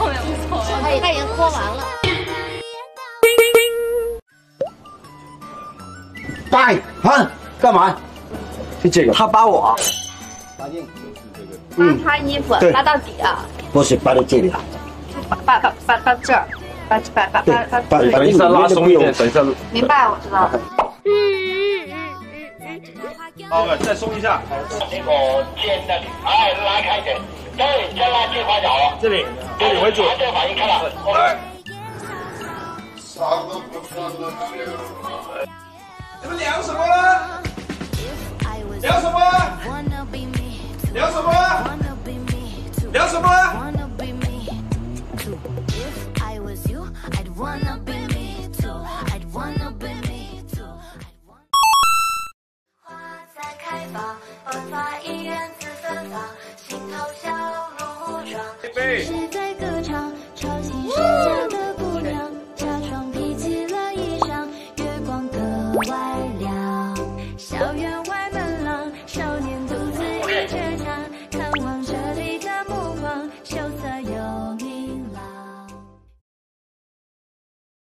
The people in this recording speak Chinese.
没有搓， 他已经搓完了。 大爷，啊，干嘛？就这个，他扒我。扒硬就是这个。 扒他衣服，扒到底啊？ 不是扒到这里啊。 扒这儿，扒。 等一下拉松一点，等一下。 明白，我知道了。 好，再松一下。 这个肩那里，哎，拉开一点，对，再拉最花脚了。 这里为主。 这个反应看了。 你们聊什么了？聊什么？聊什么？聊什么？预备。